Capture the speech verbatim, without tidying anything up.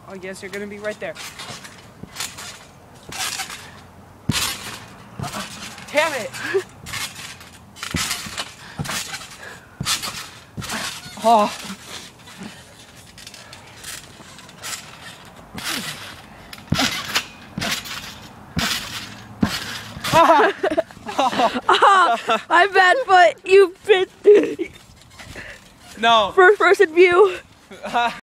I guess you're gonna be right there. Damn it! Oh. Oh. Oh, my bad foot. You've been No. first person view.